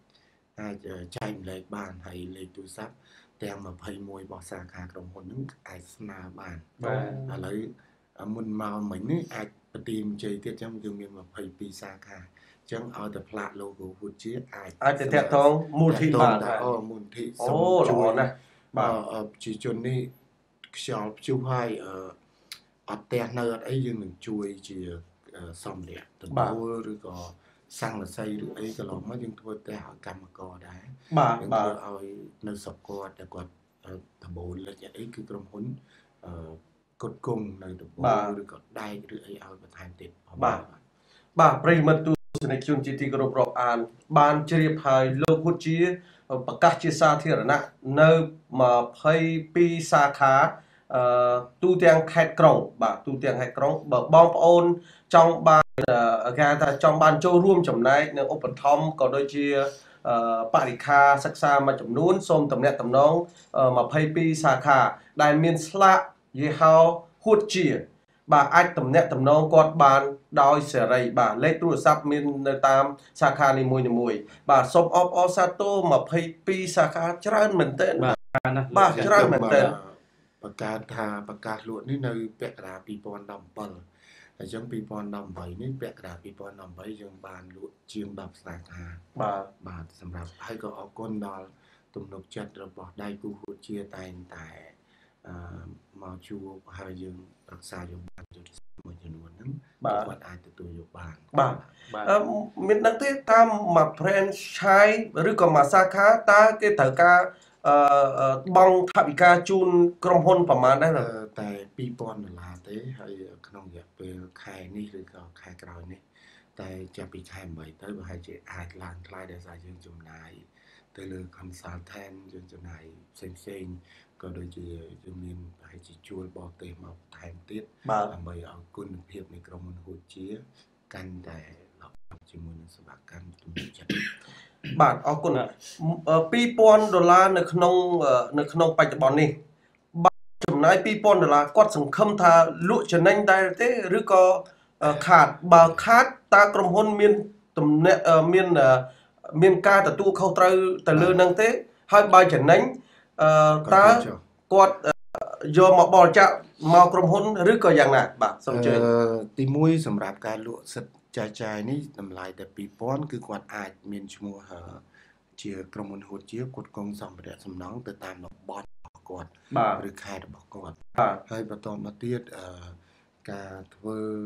អាចចែកម្លែកបានហើយលេខទូរស័ព្ទទាំងยี่สิบเอ็ดរបស់សាខាក្រុមហ៊ុនហ្នឹងអាចស្នើបានបាទឥឡូវមុនមកមិញនេះអាចប្រទីមជ័យទៀតចឹងយើងមានยี่สิบสองសាខាចឹងឲ្យតែផ្លាក logo ហ៊ុនជាអាចអាចទៅតាក់ទងមូលនិធិបានអូមូលនិធិសូមជួយណាបាទប្រជាជននេះខ្យល់ព្យុះហើយអត់ផ្ទះនៅអត់អីយើងនឹងជួយជាសម្ភារៈតំបូលឬក៏សង្កសីឬអីក៏ឡងមកយើងធ្វើផ្ទះឲ្យកម្មករដែរបាទបាទឲ្យនៅស្រុកគាត់តែគាត់តំបូលលិចអីគឺក្រុមហ៊ុនអឺកត់គង់នៅតំបូលឬក៏ដែកឬអីឲ្យបន្ថែមទៀតបាទបាទប្រិមត្តទស្សនិកជនជាទីគោរពរាប់អានបានជ្រាបហើយលោកហ៊ុនជាប្រកាសជាសាធារណៈនៅยี่สิบสองសាខាអឺទូទាំងខេត្តក្រុងបាទទូទាំងខេត្តក្រុងបើបងប្អូនចង់បានគេថាចង់បានចូលរួមចំណែកនៅឧបត្ថម្ភក៏ដូចជាបរិខាសិក្សាមួយចំនួនសូមតំណាក់តំណងยี่สิบสองសាខាដែលមានស្លាកយីហោហ៊ុនជាបាទអាចតំណាក់តំណងគាត់បានដោយសេរីបាទលេខទូរស័ព្ទមាននៅតាមសាខានីមួយៗបាទសូមអបអរសាទរยี่สิบสองសាខាច្រើនមែនទែនបាទច្រើនមែនទែនប្រកាសថាប្រកាសលក់នេះនៅពាក់កណ្ដាលยี่สิบสิบเจ็ดអញ្ចឹងยี่สิบสิบแปดនេះពាក់កណ្ដាលยี่สิบสิบแปดយើងបានលក់ជាងដប់សាខាបាទបាទសម្រាប់ហើយក៏អរគុណដល់ទំនុកចិត្តរបស់ដៃគូហ៊ុនជាតែងតែអឺមកជួបហើយយើងរក្សាយោបល់យុទ្ធសាស្ត្រមួយចំនួនហ្នឹងគាត់អាចទទួលយកបានបាទមានដឹងទេតាមមួយ franchise ឬក៏មួយសាខាតើគេត្រូវការអឺបងថវិកាជូនក្រុមហ៊ុនប្រមាណដែរតែยี่สิบพันដុល្លារទេហើយក្នុងរយៈពេលខែនេះឬក៏ខែក្រោយនេះតែចាប់ពីខែeightទៅប្រហែលជាអាចឡើងថ្លៃដោយសារយើងចំណាយទៅលើ consultant យើងចំណាយផ្សេងៗក៏ដូចជាយើងមានប្រហែលជាជួលបរទេសមកថែមទៀតដើម្បីឲ្យគុណភាពនៃក្រុមហ៊ុនហ៊ុនជាកាន់តែល្អជាមួយនឹងសេវាកម្មទំនុកចិត្តបាទអរគុណยี่สิบพันដុល្លារនៅក្នុងនៅក្នុងបច្ចុប្បន្ននេះបាទចំណាយยี่สิบพันដុល្លារគាត់សង្ឃឹមថាលក់ចំណេញដែរទេឬក៏ខាតបើខាតតើក្រុមហ៊ុនមានទំនាក់មានមានការទទួលខុសត្រូវទៅលើនឹងទេហើយបើចំណេញអឺតើគាត់យកមកបរិច្ចាគមកក្រុមហ៊ុនឬក៏យ៉ាងណាបាទសូមជឿទីមួយសម្រាប់ការលក់សិទ្ធិចាយចាយនេះតម្លៃតែยี่สิบพันគឺគាត់អាចមានឈ្មោះជាក្រុមហ៊ុនហ៊ុនជាគាត់កងសម្ភារៈសំណង់ទៅតាមតំបន់របស់គាត់ឬខេត្តរបស់គាត់ហើយបន្តមកទៀតអឺការធ្វើ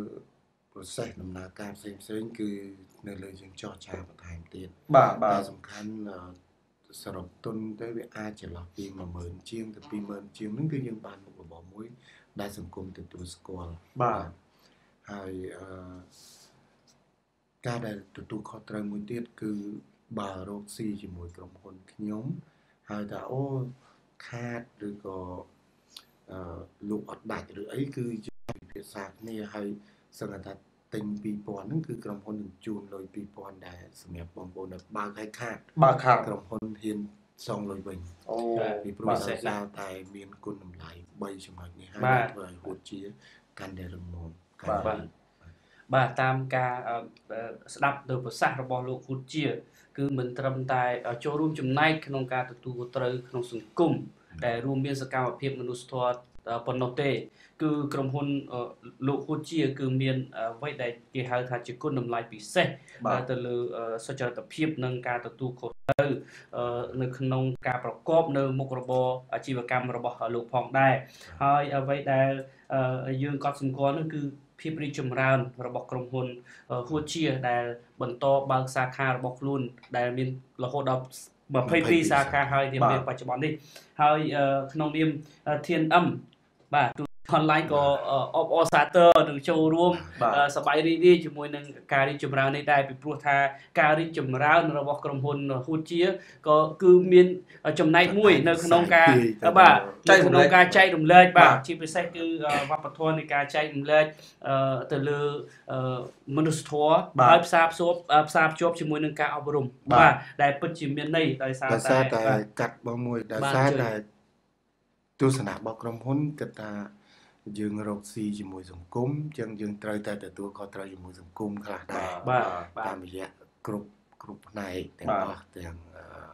process ដំណើរការផ្សេងផ្សេងគឺនៅលើយើងចរចាបន្ថែមទៀតបាទបាទសំខាន់សរុបទុនទៅវាអាចចន្លោះពីoneម៉ឺនជាងទៅtwoម៉ឺនជាងហ្នឹងគឺយើងបានមុខរបរមួយដែលសង្គមទទួលស្គាល់បាទហើយអឺការដែលទទួលខុសត្រូវមួយទៀតគឺបើរកស៊ីជាមួយក្រុមហ៊ុនខ្ញុំហើយថាអូខាតឬក៏អឺលោកអត់ដាច់ឬអីគឺយើងពិភាក្សាគ្នាហើយសឹងថាទិញยี่สิบพันហ្នឹងគឺក្រុមហ៊ុននឹងជូនលុយยี่สิบพันដែរសម្រាប់បងប្អូនដែលបើកឲ្យខាតបើកខាតក្រុមហ៊ុនហ៊ានសងលុយវិញអូពីព្រោះថាតែមានគុណតម្លៃthreeចំណុចនេះហើយធ្វើឲ្យហ៊ុនជាកាន់តែរឹងមាំបាទបាទតាមការស្ដាប់ទៅប្រសាសន៍របស់លោកហ៊ុនជាគឺមិនត្រឹមតែចូលរួមចំណែកក្នុងការទទួលត្រូវក្នុងសង្គមដែលរួមមានសកម្មភាពមនុស្សធម៌ប៉ុណ្ណោះទេគឺក្រុមហ៊ុនលោកហ៊ុនជាគឺមានអ្វីដែលគេហៅថាជាគុណតម្លៃពិសេសទៅលើសុចរិតភាពនិងការទទួលខុសត្រូវនៅក្នុងការប្រកបនៅមុខរបរអាជីវកម្មរបស់លោកផងដែរហើយអ្វីដែលយើងកត់សម្គាល់នោះគឺភាពរីកចម្រើនរបស់ក្រុមហ៊ុនហ៊ុនជាដែលបន្តបើកសាខារបស់ខ្លួនដែលមានរហូតដល់ยี่สิบสองសាខាហើយនាពេលបច្ចុប្បន្ននេះហើយក្នុងនាម ที เอ็น เอ็ม បាទonline ក៏អបអរសាទរនឹងចូលរួមសប្បាយរីករាយជាមួយនឹងការរីកចម្រើននេះដែរពីព្រោះថាការរីកចម្រើនរបស់ក្រុមហ៊ុនហ៊ុនជាក៏គឺមានចំណែកមួយនៅក្នុងការបាទចែករំលែកការចែករំលែកបាទជាពិសេសគឺវប្បធម៌នៃការចែករំលែកទៅលើមនុស្សធម៌ហើយផ្សារភ្ជាប់ផ្សារភ្ជាប់ជាមួយនឹងការអប់រំបាទដែលពិតជាមានន័យដោយសារតែកាត់បងមួយដោយសារតែទស្សនៈរបស់ក្រុមហ៊ុនគិតថាយើងរកស៊ីជាមួយសង្គមចឹងយើងត្រូវតែទទួលខុសត្រូវជាមួយសង្គមខ្លះដែរបាទតាមរយៈគ្រប់គ្រប់ផ្នែកទាំងអស់ទាំង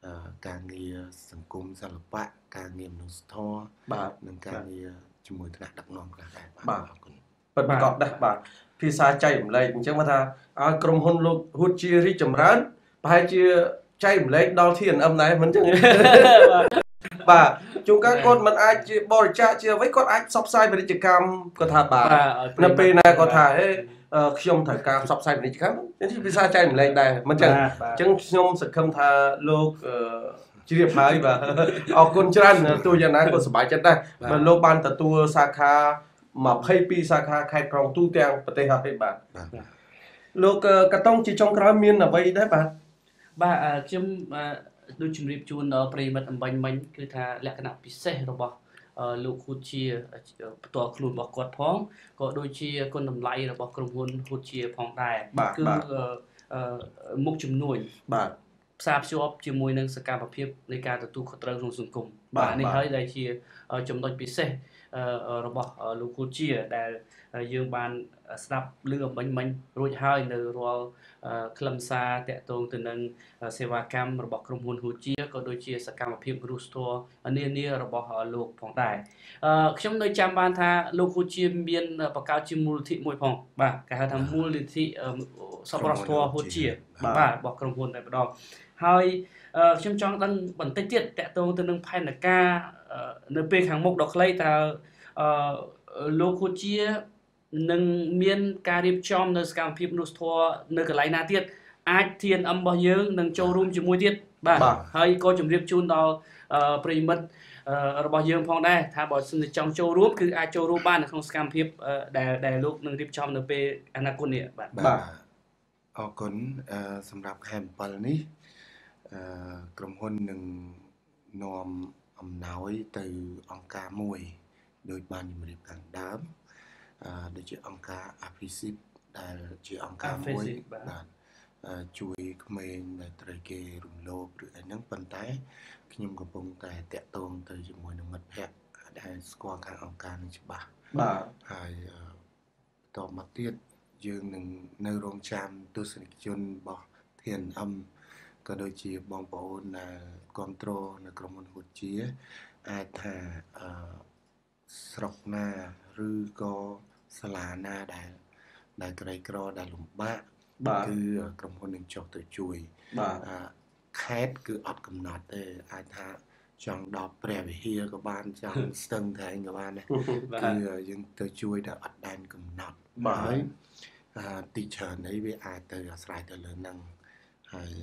ការងារសង្គមសិល្បៈការងារមនុស្សធម៌បាទនិងការងារជាមួយថ្នាក់ដឹកនាំខ្លះដែរបាទអរគុណពិតប្រាកដដែរបាទភាសាចែករំលែកអញ្ចឹងមកថាឲ្យក្រុមហ៊ុនលោកហ៊ុតជារីកចម្រើនប្រហែលជាចែករំលែកដល់ ที เอ็น เอ็ม ដែរមិនអញ្ចឹង បាទជួនកាលគាត់មិនអាចជាបរិច្ចាគជាអ្វីគាត់អាចផ្សព្វផ្សាយពាណិជ្ជកម្មគាត់ថាបាទនៅពេលណាគាត់ថាហេខ្ញុំត្រូវការផ្សព្វផ្សាយពាណិជ្ជកម្មនេះភាសាចែករំលែកដែរមិនអញ្ចឹងអញ្ចឹងខ្ញុំសង្ឃឹមថាលោកជ្រាបហើយបាទអរគុណច្រើនទោះយ៉ាងណាក៏សប្បាយចិត្តដែរបើលោកបានទទួលសាខា22សាខាខេត្តក្រុងទូទាំងប្រទេសហើយបាទលោកកតុងជាចុងក្រោយមានអ្វីដែរបាទបាទខ្ញុំដូចជំរាបជូនដល់ប្រិយមិត្តអំបញ្ញមិញគឺថាលក្ខណៈពិសេសរបស់លោកហ៊ុតជាផ្ទាល់ខ្លួនរបស់គាត់ផងក៏ដូចជាគុណតម្លៃរបស់ក្រុមហ៊ុនហ៊ុតជាផងដែរគឺមុខជំនួយបាទផ្សារភ្ជាប់ជាមួយនឹងសកម្មភាពនៃការទទួលខុសត្រូវក្នុងសង្គមបាទនេះហើយដែលជាចំណុចពិសេសរបស់លោកហ៊ុតជាដែលយើងបានស្ដាប់ឮអំបញ្ញមិញរួចហើយនៅរាល់ខ្លឹមសារតាក់ទងទៅនឹងសេវាកម្មរបស់ក្រុមហ៊ុនហ៊ុតជាក៏ដូចជាសកម្មភាពរុស្ទ័រនានារបស់លោកផងដែរខ្ញុំនៅចាំបានថាលោកហ៊ុតជាមានបង្កើតជាមូលនិធិមួយផងបាទគេហៅថាមូលនិធិសប្បុរសធម៌ហ៊ុតជាបាទរបស់ក្រុមហ៊ុនតែម្ដងហើយខ្ញុំចង់ដឹងបន្តិចទៀតតាក់ទងទៅនឹងផែនការនៅពេលខាងមុខដល់ខ្លីតើលោកហ៊ុតជានឹងមានការរៀបចំនៅសកម្មភាពមនុស្សធម៌នៅកន្លែងណាទៀតអាច ที เอ็น เอ็ม របស់យើងនឹងចូលរួមជាមួយទៀតបាទហើយក៏ជម្រាបជូនដល់ប្រិយមិត្តរបស់យើងផងដែរថាបើសិនជាចង់ចូលរួមគឺអាចចូលរួមបាននៅក្នុងសកម្មភាពដែលដែលលោកនឹងរៀបចំនៅពេលអនាគតនេះបាទបាទអរគុណសម្រាប់ខែ7នេះក្រុមហ៊ុននឹងនាំអំណោយទៅអង្គការមួយដោយបានជំរាបខាងដើមដូចជាអង្គការ Afisip ដែលជាអង្គការមួយបាទជួយក្មេងដែលត្រូវគេរំលោភឬអីហ្នឹងប៉ុន្តែខ្ញុំកំពុងតែតាក់ទងទៅជាមួយនឹងមិត្តភ័ក្តិដែលស្គាល់ខាងអង្គការនឹងច្បាស់បាទហើយតបមកទៀតយើងនឹងនៅរងចាំទស្សនិកជនរបស់ ที เอ็น เอ็ม ក៏ដូចជាបងប្អូនដែលគ្រប់គ្រងនៅក្រុមហ៊ុនហ៊ុតជាអាចថាស្រុកណាឬក៏សាលាណាដែលដែលក្រីក្រដែលលំបាកគឺក្រុមហ៊ុននឹងចុះទៅជួយបាទខេត្តគឺអត់កំណត់ទេអាចថាចង់ដល់ព្រះវិហារក៏បានចង់ស្ទឹងត្រែងក៏បានដែរគឺយើងទៅជួយដល់អត់ដែនកំណត់ហើយទីច្រើននេះវាអាចទៅអាស្រ័យទៅលើនឹងហើយ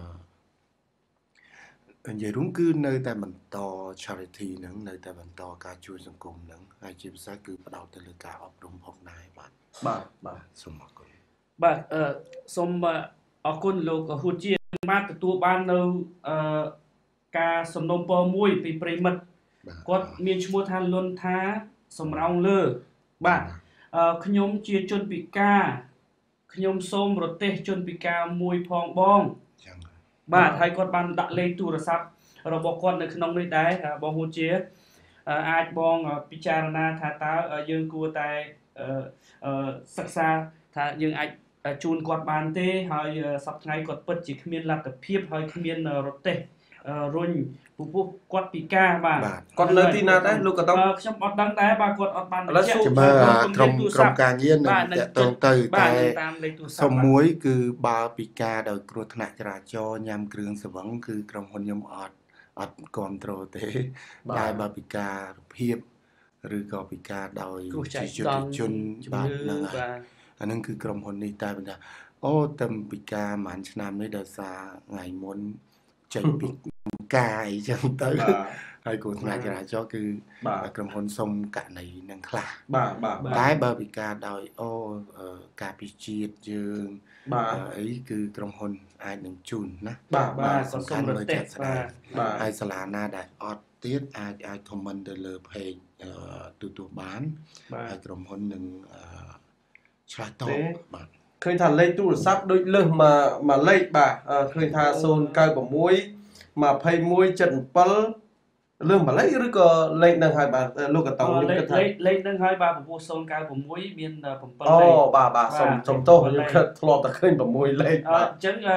អឺនិយាយរួមគឺនៅតែបន្ត charity ហ្នឹងនៅតែបន្តការជួយសង្គមហ្នឹងហើយជាពិសេសគឺផ្ដោតទៅលើការអប់រំផងដែរបាទបាទបាទសូមអរគុណបាទអឺសូមអរគុណលោកហ៊ុតជាបានទទួលបាននៅអឺការសំណូមពរមួយពីប្រិមិត្តគាត់មានឈ្មោះថាលុនថាសំរោងលើបាទអឺខ្ញុំជាជនពិការខ្ញុំសូមរទេសជនពិការមួយផងបងបាទហើយគាត់បានដាក់លេខទូរស័ព្ទរបស់គាត់នៅក្នុងនេះដែរបងហ៊ុតជាអាចបងពិចារណាថាតើយើងគួរតែសិក្សាថាយើងអាចជូនគាត់បានទេហើយសប្តាហ៍ថ្ងៃគាត់ពិតជាគ្មានលទ្ធភាពហើយគ្មានរទេសរុញពពុះគាត់ពិការបាទគាត់នៅទីណាដែរលោកកតុងខ្ញុំអត់ដឹងដែរបាទគាត់អត់បានបញ្ជាក់មើលក្រុមក្រុមការងារនឹងតកតងទៅតែសុំមួយគឺបើពិការដោយគ្រោះថ្នាក់ចរាចរណ៍ញ៉ាំគ្រឿងសង្វឹងគឺក្រុមហ៊ុនខ្ញុំអត់អត់គ្រប់គ្រងទេតែបើពិការភាពឬក៏ពិការដោយជាជនបាទហ្នឹងហើយអានឹងគឺក្រុមហ៊ុននេះតែបន្តអូតែពិការប្រហែលឆ្នាំនេះដោយសារថ្ងៃមុនចេញពីការអីចឹងទៅហើយគោលថ្នាក់ចរាចរណ៍គឺក្រុមហ៊ុនសុំករណីនឹងខ្លះបាទបាទតែបើពិការដោយអូការពិជាតិយើងអីគឺក្រុមហ៊ុនអាចនឹងជូនណាបាទបាទក៏សុំរទេសបាទហើយសាលាណាដែលអត់ទៀតអាចអាច comment ទៅលើ page ទូទួលបានហើយក្រុមហ៊ុននឹងឆ្លើយតបបាទឃើញថាលេខទូរស័ព្ទដូចលើសមកមកលេខបាទឃើញថាศูนย์เก้าหก ยี่สิบเอ็ด เจ็ดสิบเจ็ดលើសមកលេខឬក៏លេខនឹងហើយបាទលោកកតុងខ្ញុំគិតថាលេខនឹងហើយបាទពពុះศูนย์เก้าหก មាន7លេខអូបាទបាទសុំសុំទោសខ្ញុំគិតធ្លាប់តែឃើញ6លេខបាទអញ្ចឹង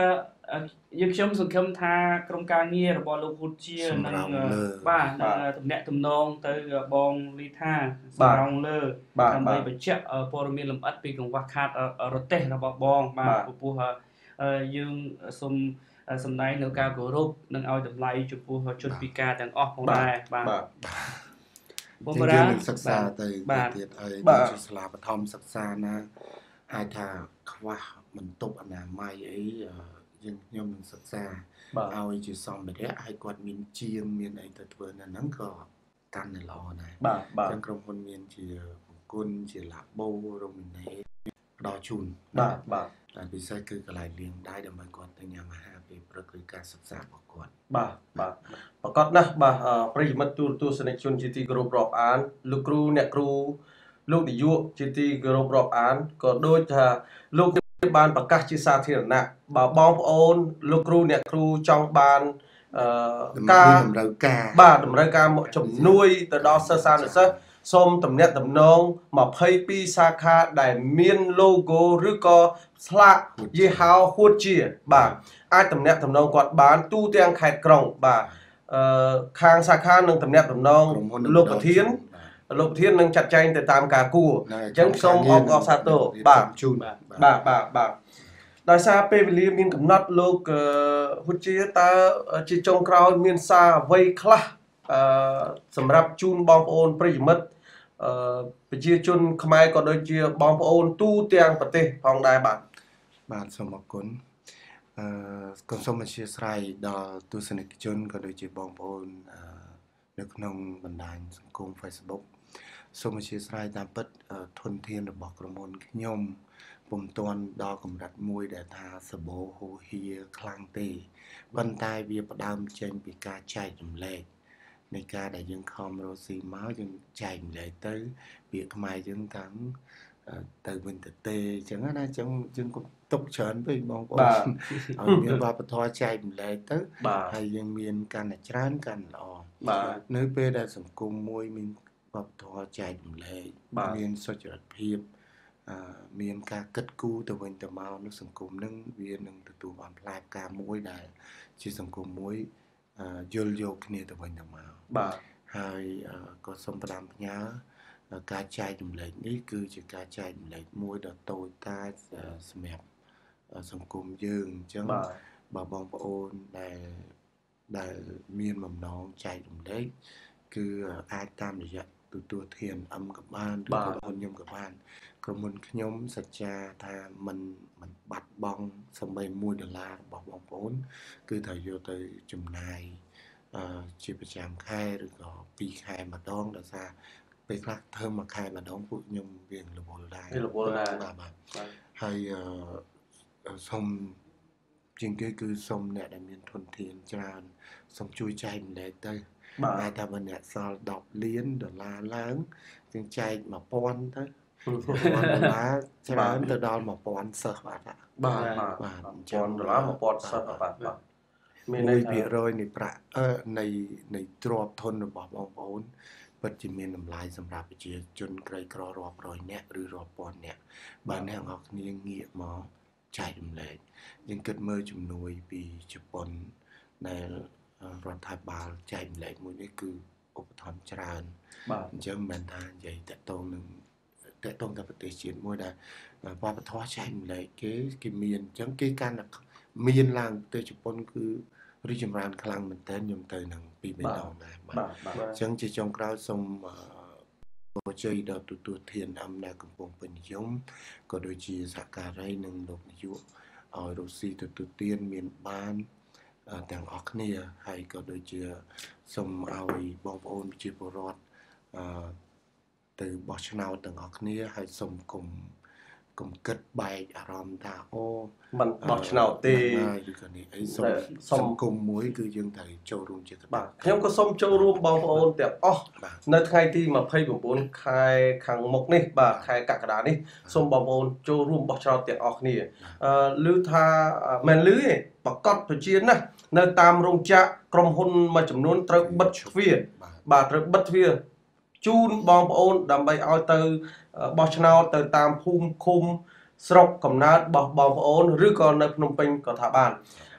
យើងខ្ញុំសង្ឃឹមថាក្រុមការងាររបស់លោកហ៊ុនជានឹងបាទនឹងតំណាក់តំណងទៅបងលីថាសម្រងលើដើម្បីបញ្ជាក់ព័ត៌មានលម្អិតពីកង្វះខាតរទេះរបស់បងបាទចំពោះយើងសូមសម្ដែងនៅការគោរពនិងឲ្យតម្លៃចំពោះជនពិការទាំងអស់ផងដែរបាទបងបរាសិក្សាទៅទៀតហើយដូចជាសាលាបឋមសិក្សាណាអាចថាខ្វះបន្ទប់អនាម័យអីយើងខ្ញុំនឹងសិក្សាឲ្យជាសម្ភារៈឲ្យគាត់មានជាងមានអីទៅធ្វើនៅហ្នឹងក៏កាន់តែល្អដែរបាទបាទចឹងក្រុមហ៊ុនមានជាអង្គុនជាឡាបូរ៉ូមីណេផ្ដល់ជូនបាទបាទតែពិសេសគឺកន្លែងលាងដៃដើម្បីគាត់ទៅញ៉ាំអាហារពេលព្រឹកឬការសិក្សារបស់គាត់បាទបាទប្រកបណាស់បាទប្រិយមិត្តទូរទស្សនិកជនជាទីគោរពរាប់អានលោកគ្រូអ្នកគ្រូលោកនាយកជាទីគោរពរាប់អានក៏ដូចថាលោកបានប្រកាសជាសាធារណៈបើបងប្អូនលោកគ្រូអ្នកគ្រូចង់បានអឺការតម្រូវការបាទតម្រូវការជំនួយទៅដល់សិស្សានុសិស្សសូមទំនាក់ទំនងម្ភៃពីរសាខាដែលមាន logo ឬក៏ស្លាកយីហោហួតជាបាទអាចទំនាក់ទំនងគាត់បានទូទាំងខេត្តក្រុងបាទអឺខាងសាខានឹងទំនាក់ទំនងលោកប្រធានលោកប្រធាននឹងចាត់ចែងទៅតាមការគួរអញ្ចឹងសូមអបអរសាទរបាទជូនបាទបាទបាទដោយសារពេលវេលាមានកំណត់លោកហ៊ុនជាតើជាចុងក្រោយមានសារអ្វីខ្លះអឺសម្រាប់ជូនបងប្អូនប្រិយមិត្តអឺប្រជាជនខ្មែរក៏ដូចជាបងប្អូនទូទាំងប្រទេសផងដែរបាទបាទសូមអរគុណអឺក៏សូមអធិស្ឋានដល់ទស្សនិកជនក៏ដូចជាបងប្អូនអឺនៅក្នុងបណ្ដាញសង្គម Facebook សូមអធិស្ឋានតាមពិតធនធានរបស់ក្រុមហ៊ុនខ្ញុំពុំទាន់ដល់កម្រិតមួយដែលថាសបោហូហៀខ្លាំងទេប៉ុន្តែវាផ្ដើមចេញពីការចែករំលែកនៃការដែលយើងខំរកស៊ីមកយើងចែករំលែកទៅពាក្យខ្មែរយើងតាមទៅវិញទៅទេអញ្ចឹងណាអញ្ចឹងយើងក៏ទុកច្រើនពេកបងប្អូនឲ្យមានវប្បធម៌ចែករំលែកទៅហើយយើងមានកាន់តែច្រើនកាន់តែល្អបាទនៅពេលដែលសង្គមមួយមានវប្បធម៌ចែករំលែកមានសុចរិតភាពអឺមានការគិតគូរទៅវិញទៅមកនៅសង្គមនឹងវានឹងទទួលបានផ្លែផ្កាមួយដែលជាសង្គមមួយយល់យកគ្នាទៅវិញទៅមកបាទហើយក៏សូមផ្ដាំផ្ញើការចែករំលែកនេះគឺជាការចែករំលែកមួយដ៏តូចតាចសម្រាប់សង្គមយើងអញ្ចឹងបើបងប្អូនដែលដែលមានបំណងចែករំលែកគឺអាចតាមរយៈទូទួលធានអឹមក៏បានឬក្រុមហ៊ុនខ្ញុំក៏បានក្រុមហ៊ុនខ្ញុំសច្ចាថាមិនមិនបាត់បង់សម្បីមួយដុល្លាររបស់បងប្អូនគឺត្រូវយកទៅចំណាយអឺជាប្រចាំខែឬក៏ពីរខែម្ដងដោយសារពេលខ្លះធ្វើមួយខែម្ដងពួកខ្ញុំវារវល់ដែររវល់ដែរបាទបាទហើយអឺសូមជាងគេគឺសូមអ្នកដែលមានធនធានច្រើនសូមជួយចែករំលែកទៅបាទតែបើអ្នកសល់ដប់លានដុល្លារឡើងយើងចែកមួយពាន់ទៅពាន់ដុល្លារច្រើនទៅដល់មួយពាន់សិស្សបាទបាទបាទពាន់ដុល្លារមួយពាន់សិស្សបាទបាទមានន័យភាគរយនៃប្រាក់អឺនៃនៃទ្រព្យធនរបស់បងប្អូនពិតជាមានតម្លៃសម្រាប់ប្រជាជនក្រីក្ររាប់រយនាក់ឬរាប់ពាន់នាក់បើអ្នកនរគ្នាងាកមកចែករំលែកយើងគិតមើលជំនួយពីជប៉ុនដែលរដ្ឋាភិបាលចែករំលែកមួយនេះគឺឧបត្ថម្ភច្រើនបាទអញ្ចឹងមិនថានិយាយតកតងនឹងតកតងกับប្រទេសជាតិមួយដែលវប្បធម៌ចែករំលែកគេគេមានអញ្ចឹងគេកាន់តែមានឡើងទៅជប៉ុនគឺរីចម្រើនខ្លាំងមែនទែនខ្ញុំទៅនឹងពីរបីដងដែរបាទបាទអញ្ចឹងជាចុងក្រោយសូមអរជ័យដល់ទូទួលធានអំណាចកំពង់ពេញនិយមក៏ដូចជាសហការីនិងលោកនាយកឲ្យរស់ស៊ីទទួលទានមានបានទាំងអស់គ្នាហើយក៏ដូចជាសូមឲ្យបងប្អូនប្រជាពលរដ្ឋអឺទៅបោះឆ្នោតទាំងអស់គ្នាហើយសូមគុំកុំគិតបែកអារម្មណ៍ថាអូមិនបោះឆ្នោតទេឬក៏នេះអីសូមសង្គមមួយគឺយើងត្រូវចូលរួមជាបាទខ្ញុំក៏សូមចូលរួមបងប្អូនទាំងអស់នៅថ្ងៃទីម្ភៃប្រាំបួនខែខាងមុខនេះបាទខែកក្កដានេះសូមបងប្អូនចូលរួមបោះឆ្នោតទាំងអស់គ្នាអឺឮថាមិនឮទេប្រកាសប្រជាណាស់នៅតាមរោងចក្រក្រុមហ៊ុនមួយចំនួនត្រូវបិទទ្វារបាទត្រូវបិទទ្វារជូនបងប្អូនដើម្បីឲ្យទៅបោះឆ្នោតទៅតាមភូមិឃុំស្រុកកំណើតរបស់បងប្អូនឬក៏នៅភ្នំពេញក៏ថាបាន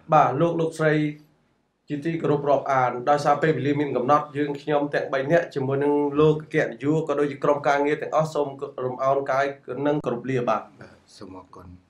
បាទលោកលោកស្រីជាទីគោរពរាប់អានដោយសារពេលវេលាមានកំណត់យើងខ្ញុំទាំងបីនាក់ជាមួយនឹងលោកគណៈនាយកក៏ដូចជាក្រុមការងារទាំងអស់សូមរំអោនកាយនិងគោរពលាបាទសូមអរគុណ